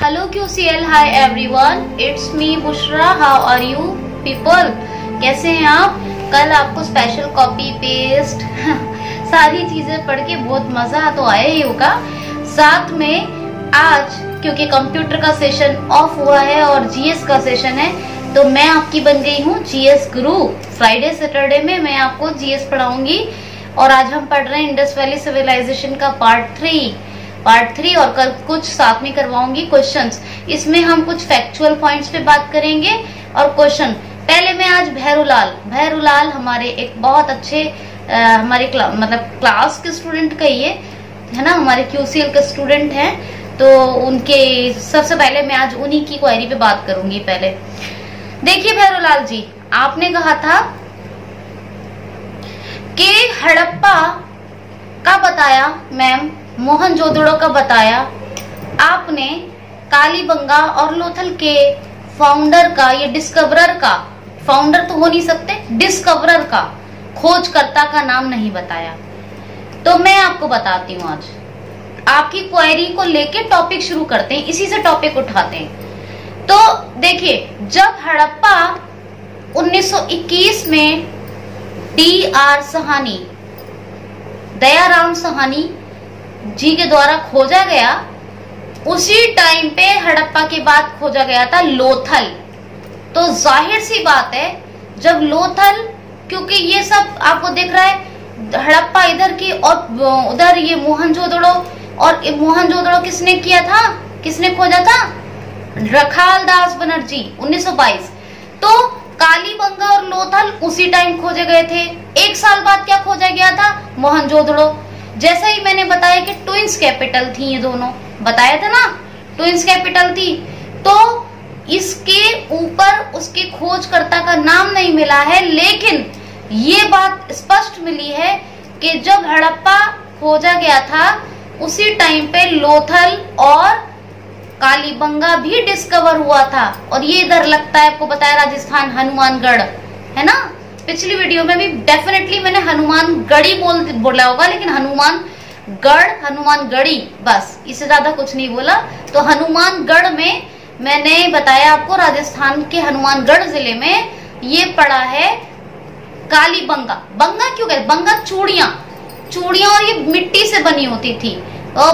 Hello QCL, hi everyone, it's me Bushra. How are you people? कैसे हैं आप? कल आपको स्पेशल कॉपी पेस्ट सारी चीजें पढ़ के बहुत मजा तो आया ही होगा. साथ में आज क्योंकि कंप्यूटर का सेशन ऑफ हुआ है और जीएस का सेशन है, तो मैं आपकी बन गई हूँ जीएस गुरु. फ्राइडे सैटरडे में मैं आपको जीएस पढ़ाऊंगी और आज हम पढ़ रहे हैं इंडस वैली सिविलाइजेशन का पार्ट 3 और कल कुछ साथ में करवाऊंगी क्वेश्चंस. इसमें हम कुछ फैक्चुअल पॉइंट्स पे बात करेंगे और क्वेश्चन. पहले मैं आज भैरूलाल हमारे एक बहुत अच्छे हमारे क्लास के स्टूडेंट कहिए है ना, हमारे क्यूसीएल के स्टूडेंट हैं, तो उनके सबसे पहले मैं आज उन्हीं की क्वेरी पे बात करूंगी. पहले देखिए भैरूलाल जी, आपने कहा था कि हड़प्पा का बताया मैम, मोहनजोदड़ो का बताया आपने, कालीबंगा और लोथल के फाउंडर का, ये डिस्कवरर का, फाउंडर तो हो नहीं सकते, डिस्कवरर का, खोजकर्ता का नाम नहीं बताया. तो मैं आपको बताती हूँ. आज आपकी क्वेरी को लेके टॉपिक शुरू करते हैं, इसी से टॉपिक उठाते हैं. तो देखिए, जब हड़प्पा 1921 में DR सहानी, दयाराम सहानी जी के द्वारा खोजा गया, उसी टाइम पे हड़प्पा के बाद खोजा गया था लोथल. तो जाहिर सी बात है, जब लोथल, क्योंकि ये सब आपको दिख रहा है, हड़प्पा इधर की और उधर ये मोहनजोदड़ो, और मोहनजोदड़ो किसने किया था, किसने खोजा था? रखाल दास बनर्जी 1922. तो कालीबंगा और लोथल उसी टाइम खोजे गए थे. एक साल बाद क्या खोजा गया था? मोहनजोदड़ो. जैसा ही मैंने बताया कि ट्विंस कैपिटल थी, ये दोनों बताया था ना, ट्विंस कैपिटल थी. तो इसके ऊपर उसके खोजकर्ता का नाम नहीं मिला है, लेकिन ये बात स्पष्ट मिली है कि जब हड़प्पा खोजा गया था उसी टाइम पे लोथल और कालीबंगा भी डिस्कवर हुआ था. और ये इधर लगता है, आपको बताया राजस्थान, हनुमानगढ़ है ना. पिछली वीडियो में भी डेफिनेटली मैंने हनुमानगढ़ी बोला होगा, लेकिन हनुमानगढ़ी, बस इससे ज्यादा कुछ नहीं बोला. तो हनुमानगढ़ में मैंने बताया आपको, राजस्थान के हनुमानगढ़ जिले में ये पड़ा है कालीबंगा. बंगा क्यों कहते? बंगा चूड़ियां, और ये मिट्टी से बनी होती थी. और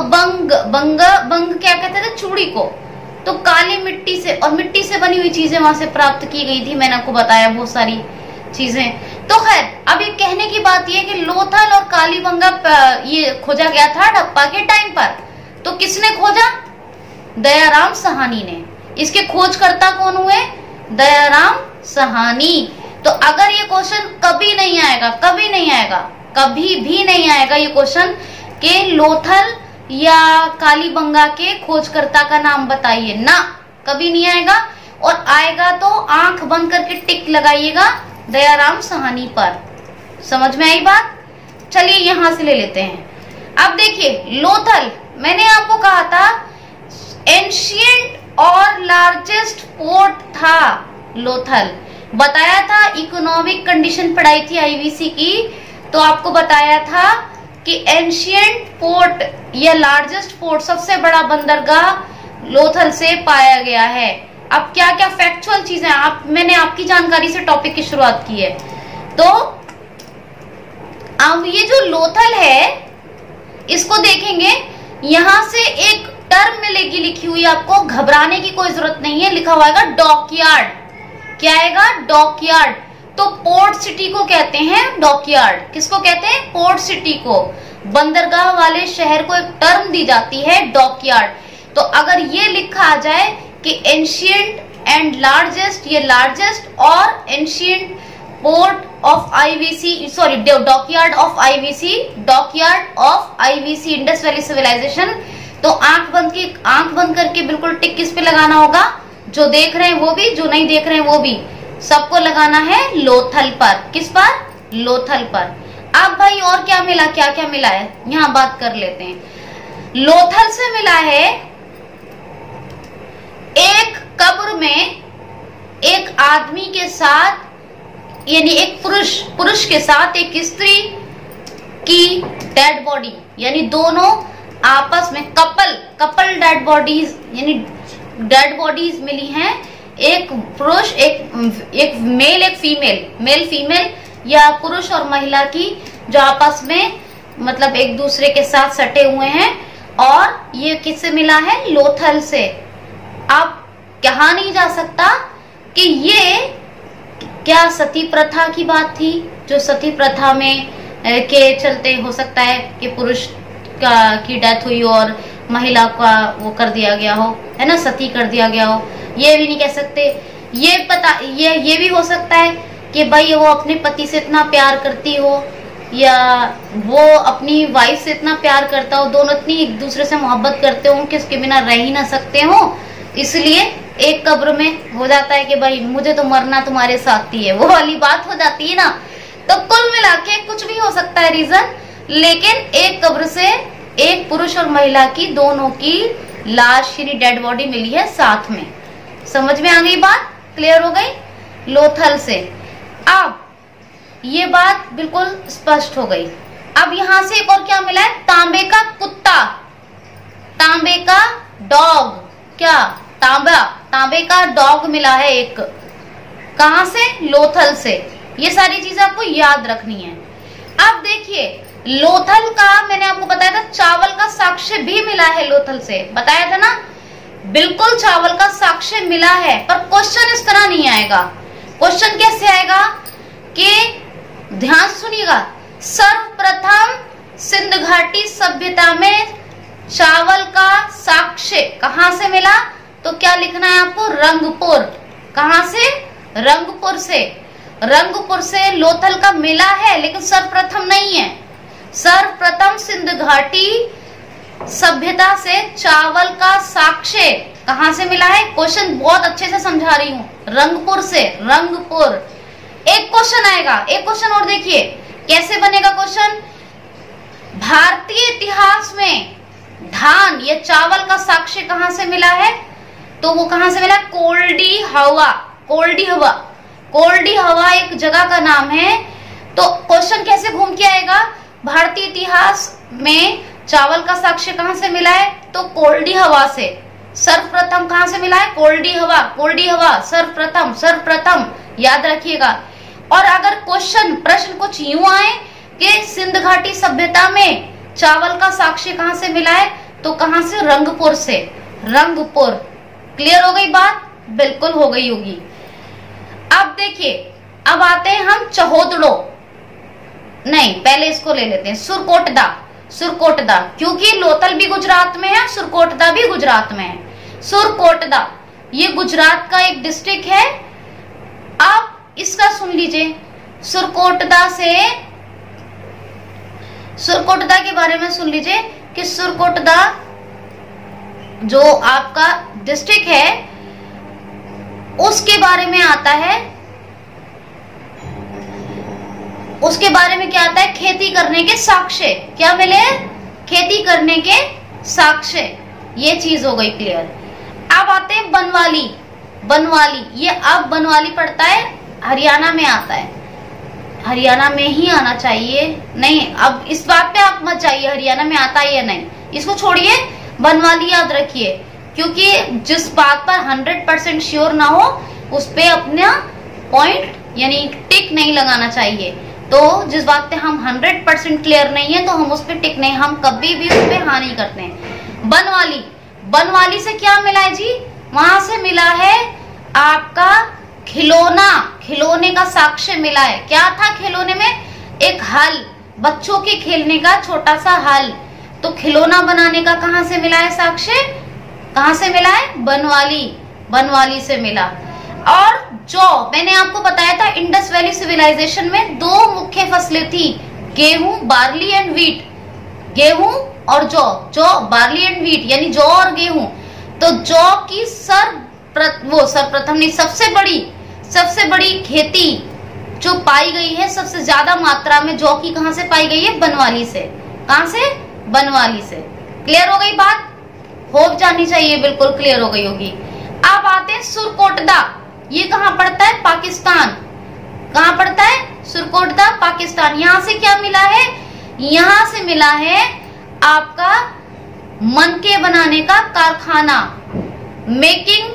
बंग क्या कहते थे? चूड़ी को. तो काली मिट्टी से, और मिट्टी से बनी हुई चीजें वहां से प्राप्त की गई थी. मैंने आपको बताया बहुत सारी चीजें. तो खैर, अब ये कहने की बात ये कि लोथल और कालीबंगा ये खोजा गया था हड़प्पा के टाइम पर. तो किसने खोजा? दयाराम सहानी ने. इसके खोजकर्ता कौन हुए? दयाराम सहानी. तो अगर ये क्वेश्चन कभी नहीं आएगा, कभी भी नहीं आएगा ये क्वेश्चन कि लोथल या कालीबंगा के खोजकर्ता का नाम बताइए, ना, कभी नहीं आएगा. और आएगा तो आंख बंद करके टिक लगाइएगा दयाराम सहानी पर. समझ में आई बात? चलिए यहां से ले लेते हैं. अब देखिए, लोथल, मैंने आपको कहा था एंशिएंट और लार्जेस्ट पोर्ट था लोथल. बताया था, इकोनॉमिक कंडीशन पढ़ाई थी आईवीसी की, तो आपको बताया था कि एंशिएंट पोर्ट या लार्जेस्ट पोर्ट, सबसे बड़ा बंदरगाह लोथल से पाया गया है. अब क्या क्या फैक्चुअल चीजें मैंने आपकी जानकारी से टॉपिक की शुरुआत की है. तो अब ये जो लोथल है, इसको देखेंगे, यहां से एक टर्म मिलेगी लिखी हुई, आपको घबराने की कोई जरूरत नहीं है. लिखा हुआ है डॉकयार्ड. क्या आएगा? डॉकयार्ड. तो पोर्ट सिटी को कहते हैं डॉकयार्ड. किसको कहते हैं? पोर्ट सिटी को. बंदरगाह वाले शहर को एक टर्म दी जाती है डॉकयार्ड. तो अगर ये लिखा आ जाए कि एंशिएंट एंड लार्जेस्ट, ये लार्जेस्ट और ancient port of IVC, sorry dockyard of IVC Indus valley civilization. तो आंख बंद करके बिल्कुल टिक किस पे लगाना होगा? जो देख रहे हैं वो भी, जो नहीं देख रहे हैं वो भी, सबको लगाना है लोथल पर. किस पर? लोथल पर. अब भाई और क्या मिला, क्या क्या मिला है, यहां बात कर लेते हैं. लोथल से मिला है एक कब्र में एक आदमी के साथ, यानी एक पुरुष के साथ एक स्त्री की डेड बॉडी, यानी दोनों आपस में कपल डेड बॉडीज, यानी डेड बॉडीज मिली हैं, एक पुरुष, एक मेल, एक फीमेल, मेल फीमेल या पुरुष और महिला की, जो आपस में मतलब एक दूसरे के साथ सटे हुए हैं। और ये किससे मिला है? लोथल से। अब कहा नहीं जा सकता कि ये क्या सती प्रथा की बात थी, जो सती प्रथा में के चलते हो सकता है कि पुरुष की डेथ हुई और महिला का वो कर दिया गया हो, है ना, सती कर दिया गया हो। ये भी नहीं कह सकते। ये भी हो सकता है कि भाई वो अपने पति से इतना प्यार करती हो या वो अपनी वाइफ से इतना प्यार करता हो, दोनों इतनी एक दूसरे से मोहब्बत करते हो कि उसके बिना रह ही ना सकते हो, इसलिए एक कब्र में हो जाता है कि भाई मुझे तो मरना तुम्हारे साथ ही है, वो वाली बात हो जाती है ना। तो कुल मिला के कुछ भी हो सकता है रीजन, लेकिन एक कब्र से एक पुरुष और महिला की, दोनों की लाश यानी डेड बॉडी मिली है साथ में। समझ में आ गई बात? क्लियर हो गई? लोथल से। अब ये बात बिल्कुल स्पष्ट हो गई। अब यहां से एक और क्या मिला है? तांबे का कुत्ता, तांबे का डॉग, क्या तांबे का डॉग मिला है एक। कहां से? लोथल से। ये सारी चीजें आपको याद रखनी है। अब देखिए, लोथल का मैंने आपको बताया था चावल का साक्ष्य भी मिला है, लोथल से बताया था ना, बिल्कुल चावल का साक्ष्य मिला है। पर क्वेश्चन इस तरह नहीं आएगा। क्वेश्चन कैसे आएगा कि ध्यान सुनिएगा, सर्वप्रथम सिंध घाटी सभ्यता में चावल का साक्ष्य कहां से मिला? तो क्या लिखना है आपको? रंगपुर। कहां से? रंगपुर से। रंगपुर से लोथल का मिला है, लेकिन सर्वप्रथम नहीं है। सर्वप्रथम सिंध घाटी सभ्यता से चावल का साक्ष्य कहां से मिला है? क्वेश्चन बहुत अच्छे से समझा रही हूं, रंगपुर से। रंगपुर। एक क्वेश्चन आएगा, एक क्वेश्चन और देखिए कैसे बनेगा क्वेश्चन। भारतीय इतिहास में धान या चावल का साक्ष्य कहां से मिला है? तो वो कहां से मिला? कोल्डी हवा। कोल्डी हवा, कोल्डी हवा एक जगह का नाम है। तो क्वेश्चन कैसे घूम के आएगा? भारतीय इतिहास में चावल का साक्ष्य कहां से मिला है? तो कोल्डी हवा से। सर्वप्रथम कहां से मिला है? कोल्डी हवा। कोल्डी हवा सर्वप्रथम, सर्वप्रथम याद रखिएगा। और अगर क्वेश्चन प्रश्न कुछ यूं आए कि सिंध घाटी सभ्यता में चावल का साक्ष्य कहां से मिला है, तो कहां से? रंगपुर से। रंगपुर। क्लियर हो गई बात? बिल्कुल हो गई होगी। अब देखिए, अब आते हैं हम चहोदड़ो, नहीं पहले इसको ले लेते हैं, सुरकोटदा। सुरकोटदा, क्योंकि लोथल भी गुजरात में है, सुरकोटदा भी गुजरात में है। सुरकोटदा ये गुजरात का एक डिस्ट्रिक्ट है। अब इसका सुन लीजिए, सुरकोटदा से, सुरकोटदा के बारे में सुन लीजिए कि सुरकोटदा जो आपका डिस्ट्रिक्ट है उसके बारे में आता है। उसके बारे में क्या आता है? खेती करने के साक्ष्य। क्या मिले? खेती करने के साक्ष्य। ये चीज हो गई क्लियर। अब आते हैं बनवाली। बनवाली, ये अब बनवाली पड़ता है, हरियाणा में आता है। हरियाणा में ही आना चाहिए, नहीं अब इस बात पे आप मत जाइए हरियाणा में आता है या नहीं, इसको छोड़िए, बनवाली याद रखिए। क्योंकि जिस बात पर 100% श्योर ना हो उस पे अपना पॉइंट यानी टिक नहीं लगाना चाहिए। तो जिस बात पे हम 100% क्लियर नहीं है तो हम उस पे टिक नहीं, हम कभी भी उस पे हाँ नहीं करते हैं। बनवाली, बनवाली से क्या मिला है जी? वहां से मिला है आपका खिलौना, खिलौने का साक्ष्य मिला है। क्या था खिलौने में? एक हल, बच्चों के खेलने का छोटा सा हल। तो खिलौना बनाने का कहां से मिला है साक्ष्य? कहां से मिला है? बनवाली, बनवाली से मिला। और जौ, मैंने आपको बताया था इंडस वैली सिविलाइजेशन में दो मुख्य फसलें थी, गेहूं, बार्ली एंड वीट। गेहूं और जौ, जौ, बार्ली एंड वीट यानी जौ और गेहूं। तो जौ की सर्वप्रथम नहीं, सबसे बड़ी खेती जो पाई गई है, सबसे ज्यादा मात्रा में जौ की कहां से पाई गई है? बनवाली से। कहां से? बनवाली से। क्लियर हो गई बात? हो जानी चाहिए, बिल्कुल क्लियर हो गई होगी। अब आते हैं सुरकोटदा। ये कहां पड़ता है? पाकिस्तान। कहां पड़ता है? सुरकोटदा, पाकिस्तान। यहां से क्या मिला है? यहां से मिला है आपका मनके बनाने का कारखाना। मेकिंग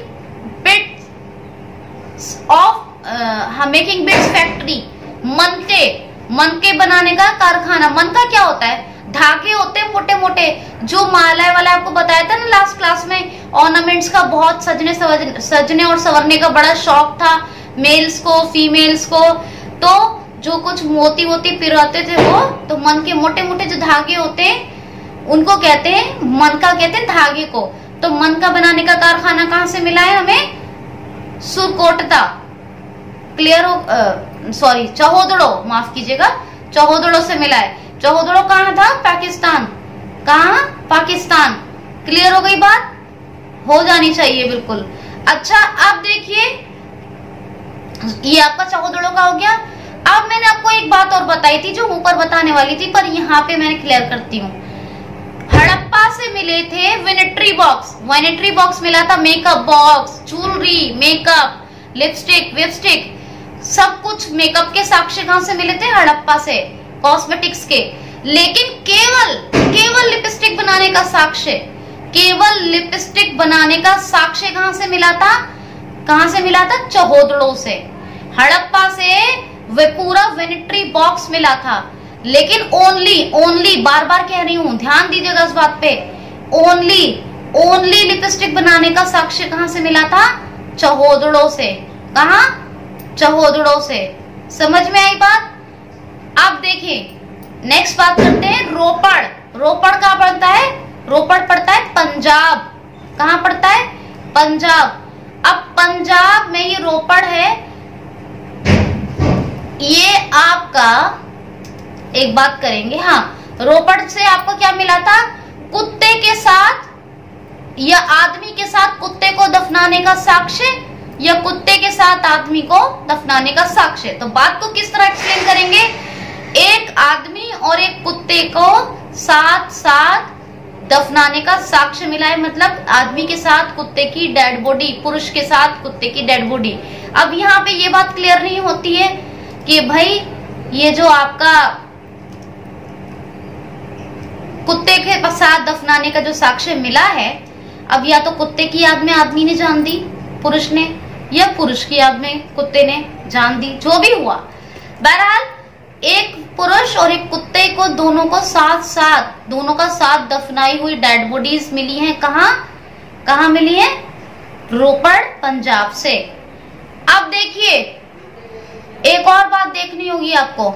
बिट्स फैक्ट्री, मनके बनाने का कारखाना। मनका क्या होता है? धागे होते हैं मोटे मोटे, जो माला वाला आपको बताया था ना लास्ट क्लास में, ऑर्नामेंट्स का बहुत सजने और संवरने का बड़ा शौक था मेल्स को, फीमेल्स को। तो जो कुछ मोती पिरोते थे वो, तो मन के मोटे मोटे जो धागे होते हैं उनको कहते हैं मनका, कहते हैं धागे को। तो मनका बनाने का कारखाना कहाँ से मिला है हमें? सुरकोटता। क्लियर हो? सॉरी, चौहोदड़ो, माफ कीजिएगा, चौहोदड़ो से मिला है। चौहोदड़ो कहाँ था? पाकिस्तान। कहाँ? पाकिस्तान। क्लियर हो गई बात? हो जानी चाहिए बिल्कुल। अच्छा, अब देखिए ये आपका चौहोदड़ो का हो गया। अब मैंने आपको एक बात और बताई थी जो ऊपर बताने वाली थी, पर यहाँ पे मैंने क्लियर करती हूँ। हड़प्पा से मिले थे वैनिटरी बॉक्स मिला था, makeup box, jewellery, makeup, lipstick, विपस्टिक, सब कुछ मेकअप के साक्ष्य कहां से मिले थे? हड़प्पा से, कॉस्मेटिक्स के। लेकिन केवल लिपस्टिक बनाने का साक्ष्य, केवल लिपस्टिक बनाने का साक्ष्य कहां से मिला था? कहां से मिला था? चौहोदड़ो से। हड़प्पा से वे पूरा वैनिटरी बॉक्स मिला था, लेकिन ओनली बार बार कह रही हूं, ध्यान दीजिएगा इस बात पे, ओनली लिपस्टिक बनाने का साक्ष्य कहां से मिला था? चौहोदड़ो से। कहां? चौहोदड़ो से। समझ में आई बात? अब देखिए नेक्स्ट बात करते हैं रोपड़ कहां पड़ता है? रोपड़ पड़ता है पंजाब। कहां पड़ता है? पंजाब। अब पंजाब में ये रोपड़ है, ये आपका एक बात करेंगे। हाँ, रोपड़ से आपको क्या मिला था? कुत्ते के साथ या आदमी के साथ कुत्ते को दफनाने का साक्ष्य, या कुत्ते के साथ आदमी को दफनाने का साक्ष्य। तो बात को किस तरह एक्सप्लेन करेंगे? एक आदमी और एक कुत्ते को साथ साथ दफनाने का साक्ष्य मिला है, मतलब आदमी के साथ कुत्ते की डेड बॉडी, पुरुष के साथ कुत्ते की डेड बॉडी। अब यहाँ पे ये बात क्लियर नहीं होती है कि भाई ये जो आपका कुत्ते के साथ दफनाने का जो साक्ष्य मिला है, अब या तो कुत्ते की याद में आदमी ने जान दी पुरुष ने, या पुरुष की याद में कुत्ते ने जान दी, जो भी हुआ। बहरहाल एक पुरुष और एक कुत्ते को, दोनों का साथ दफनाई हुई डेड बॉडीज मिली हैं। कहां मिली है? रोपड़, पंजाब से। अब देखिए एक और बात देखनी होगी आपको,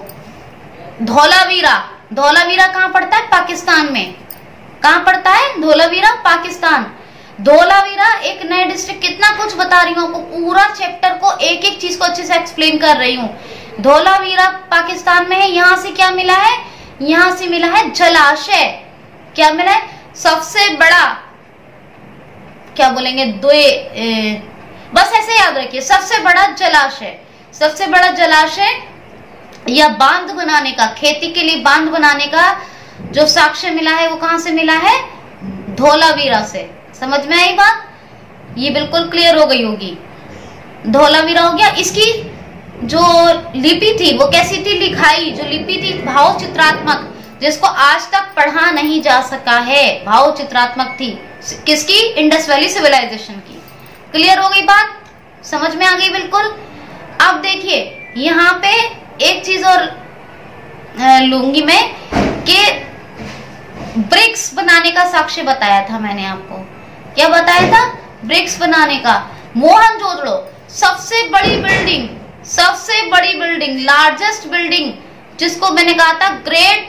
धौलावीरा कहां पड़ता है? पाकिस्तान में। कहां पड़ता है? धौलावीरा, पाकिस्तान। धौलावीरा एक नए डिस्ट्रिक्ट, कितना कुछ बता रही हूँ आपको, पूरा चैप्टर को एक एक चीज को अच्छे से एक्सप्लेन कर रही हूँ। धौलावीरा पाकिस्तान में है। यहाँ से क्या मिला है? यहाँ से मिला है जलाशय। क्या मिला है? सबसे बड़ा, क्या बोलेंगे, बस ऐसे याद रखिए, सबसे बड़ा जलाशय या बांध बनाने का, खेती के लिए बांध बनाने का जो साक्ष्य मिला है वो कहां से मिला है? धौलावीरा से। समझ में आई बात? ये बिल्कुल क्लियर हो गई होगी। धौलावीरा हो गया। इसकी जो लिपि थी वो कैसी थी? लिखाई जो लिपि थी भाव चित्रात्मक, जिसको आज तक पढ़ा नहीं जा सका है, भाव चित्रात्मक थी। किसकी? इंडस वैली सिविलाइजेशन की। क्लियर हो गई बात? समझ में आ गई बिल्कुल। अब देखिए यहाँ पे एक चीज और लूंगी मैं, कि ब्रिक्स बनाने का साक्ष्य बताया था मैंने आपको। क्या बताया था? ब्रिक्स बनाने का। मोहनजोदड़ो सबसे बड़ी बिल्डिंग, लार्जेस्ट बिल्डिंग, जिसको मैंने कहा था ग्रेट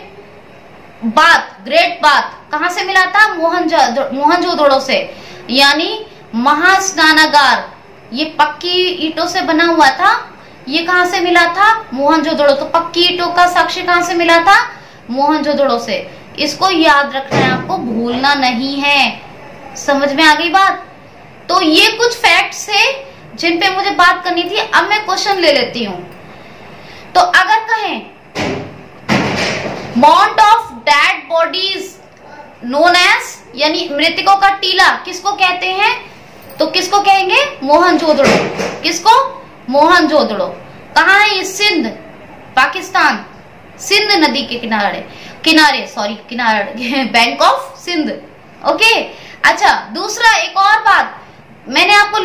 बाथ, कहां से मिला था? मोहनजोदड़ो से। यानी महास्नानागार, ये पक्की ईंटों से बना हुआ था, ये कहां से मिला था? मोहनजोदड़ो। तो पक्की ईंटों का साक्ष्य कहां से मिला था? मोहनजोदड़ो से। इसको याद रखना है आपको, भूलना नहीं है। समझ में आ गई बात? तो ये कुछ फैक्ट्स थे जिन पे मुझे बात करनी थी। अब मैं क्वेश्चन ले लेती हूं। तो अगर कहें mount of dead bodies known as, यानी मृतकों का टीला किसको कहते हैं? तो किसको कहेंगे? मोहनजोदड़ो। किसको? मोहनजोदड़ो। कहाँ है ये? सिंध, पाकिस्तान, सिंध नदी के किनारे, बैंक ऑफ सिंध। ओके। अच्छा, दूसरा एक और बात, मैंने आपको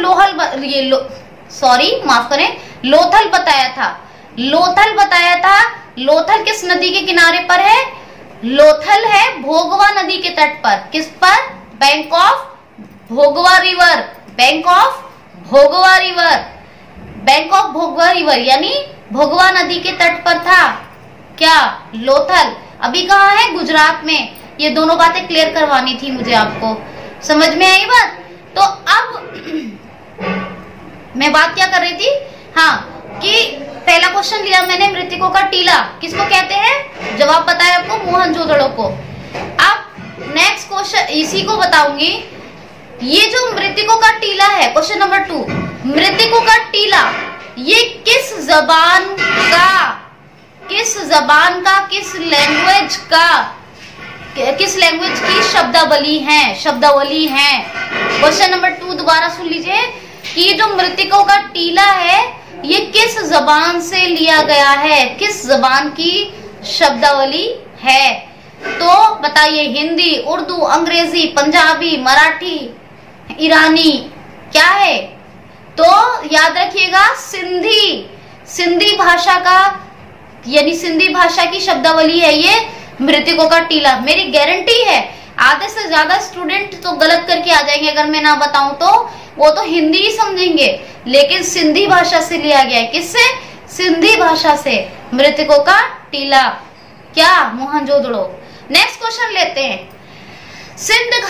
माफ करें, लोथल बताया था। लोथल बताया था। लोथल किस नदी के किनारे पर है? लोथल है भोगवा नदी के तट पर। किस पर? Bank of Bhogava river. Bank of Bhogava river. Bank of Bhogava river यानी भोगवा नदी के तट पर था क्या? लोथल। अभी कहाँ है? गुजरात में। ये दोनों बातें क्लियर करवानी थी मुझे आपको। समझ में आई बात? तो अब मैं बात क्या कर रही थी? हाँ, कि पहला क्वेश्चन लिया मैंने, मृतकों का टीला किसको कहते हैं? जवाब बताया आपको, मोहनजोदड़ो को। अब नेक्स्ट क्वेश्चन इसी को बताऊंगी। ये जो मृतकों का टीला है, क्वेश्चन नंबर 2, मृतकों का टीला ये किस जबान का, किस जबान का, किस लैंग्वेज का, किस लैंग्वेज की शब्दावली है? शब्दावली है। क्वेश्चन नंबर 2 दोबारा सुन लीजिए कि ये जो मृतकों का टीला है ये किस जबान से लिया गया है? किस जबान की शब्दावली है? तो बताइए, हिंदी, उर्दू, अंग्रेजी, पंजाबी, मराठी, ईरानी, क्या है? तो याद रखिएगा सिंधी। सिंधी भाषा का यानी सिंधी भाषा की शब्दावली है ये मृतकों का टीला। मेरी गारंटी है आधे से ज्यादा स्टूडेंट तो गलत करके आ जाएंगे अगर मैं ना बताऊं तो। वो तो हिंदी ही समझेंगे, लेकिन सिंधी भाषा से लिया गया है। किससे? सिंधी भाषा से मृतकों का टीला। क्या? मोहनजोदड़ो। नेक्स्ट क्वेश्चन लेते हैं। सिंध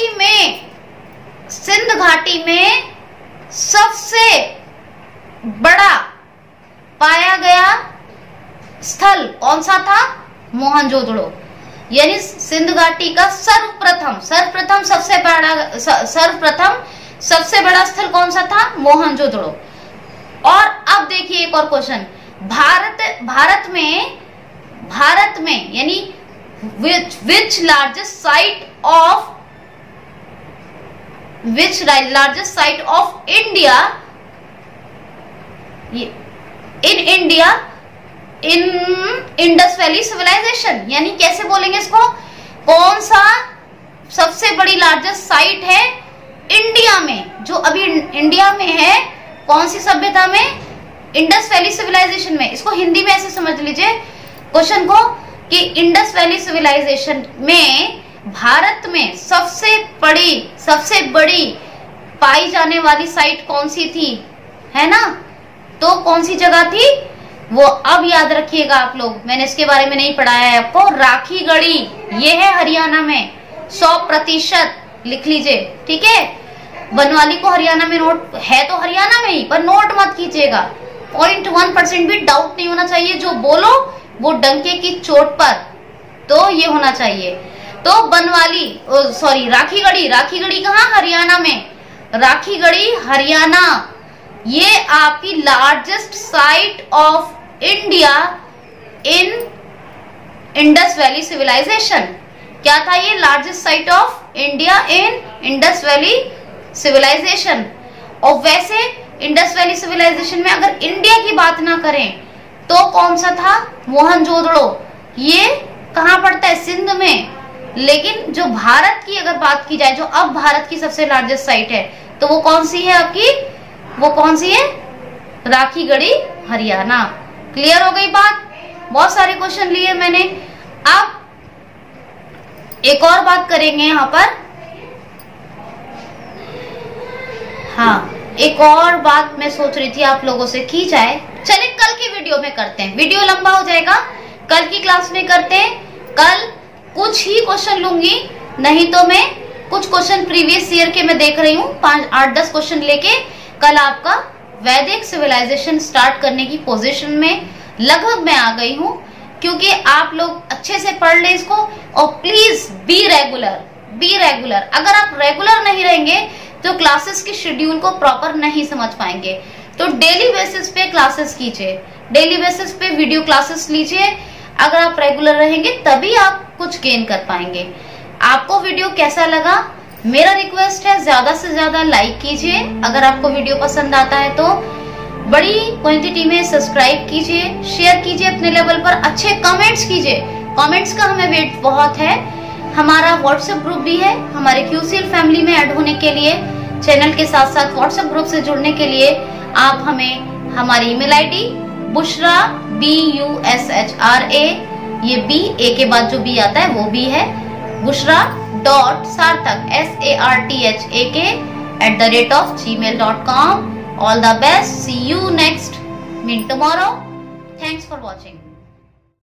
घाटी में सबसे बड़ा पाया गया स्थल कौन सा था? मोहनजोदड़ो। यानी सिंध घाटी का सर्वप्रथम सबसे बड़ा स्थल कौन सा था? मोहनजोदड़ो। और अब देखिए एक और क्वेश्चन। भारत में यानी which largest site of India in Indus valley civilization, यानी कैसे बोलेंगे इसको? कौन सा सबसे बड़ी लार्जेस्ट साइट है इंडिया में, जो अभी इंडिया में है? कौन सी सभ्यता में? इंडस वैली सिविलाइजेशन में। इसको हिंदी में ऐसे समझ लीजिए क्वेश्चन को कि इंडस वैली सिविलाइजेशन में भारत में सबसे बड़ी पाई जाने वाली साइट कौन सी थी, है ना? तो कौन सी जगह थी वो अब याद रखिएगा आप लोग, मैंने इसके बारे में नहीं पढ़ाया है आपको। राखीगढ़ी, ये है हरियाणा में। 100% लिख लीजिए, ठीक है? बनवाली को हरियाणा में नोट है तो हरियाणा में ही, पर नोट मत कीजिएगा। 0.1% भी डाउट नहीं होना चाहिए, जो बोलो वो डंके की चोट पर, तो ये होना चाहिए। तो बनवाली राखीगढ़ी कहाँ? हरियाणा में। राखीगढ़ी हरियाणा, ये आपकी largest site of India in Indus valley civilization. क्या था ये? Largest site of India in Indus valley civilization. और वैसे इंडस वैली सिविलाइजेशन में अगर इंडिया की बात ना करें तो कौन सा था? मोहनजोदड़ो। ये कहाँ पड़ता है? सिंध में। लेकिन जो भारत की अगर बात की जाए, जो अब भारत की सबसे लार्जेस्ट साइट है, तो वो कौन सी है आपकी? वो कौन सी है? राखीगढ़ी हरियाणा। क्लियर हो गई बात? बहुत सारे क्वेश्चन लिए मैंने। अब एक और बात करेंगे यहाँ पर। हाँ, एक और बात मैं सोच रही थी आप लोगों से की जाए। चले कल की वीडियो में करते हैं, वीडियो लंबा हो जाएगा, कल की क्लास में करते हैं। कल कुछ ही क्वेश्चन लूंगी, नहीं तो मैं कुछ क्वेश्चन प्रीवियस ईयर के मैं देख रही हूँ, 8-10 क्वेश्चन लेके कल आपका वैदिक सिविलाइजेशन स्टार्ट करने की पोजीशन में लगभग मैं आ गई हूँ। क्योंकि आप लोग अच्छे से पढ़ ले इसको, और प्लीज बी रेगुलर। अगर आप रेगुलर नहीं रहेंगे तो क्लासेस की शेड्यूल को प्रॉपर नहीं समझ पाएंगे। तो डेली बेसिस पे क्लासेस कीजिए, डेली बेसिस पे वीडियो क्लासेस लीजिए। अगर आप रेगुलर रहेंगे तभी आप कुछ गेन कर पाएंगे। आपको वीडियो कैसा लगा? मेरा रिक्वेस्ट है ज्यादा से ज्यादा लाइक कीजिए, अगर आपको वीडियो पसंद आता है तो बड़ी क्वांटिटी में सब्सक्राइब कीजिए, शेयर कीजिए अपने लेवल पर, अच्छे कमेंट्स कीजिए। कमेंट्स का हमें वेट बहुत है। हमारा व्हाट्सएप ग्रुप भी है, हमारे QCL फैमिली में ऐड होने के लिए चैनल के साथ साथ व्हाट्सएप ग्रुप से जुड़ने के लिए आप हमें हमारी ईमेल आईडी बुशरा BUSHRA, ये बी ए के बाद जो बी आता है वो बी है, bushra.sarthak SARTHAK @gmail.com. All the best. See you next. Meet tomorrow. Thanks for watching.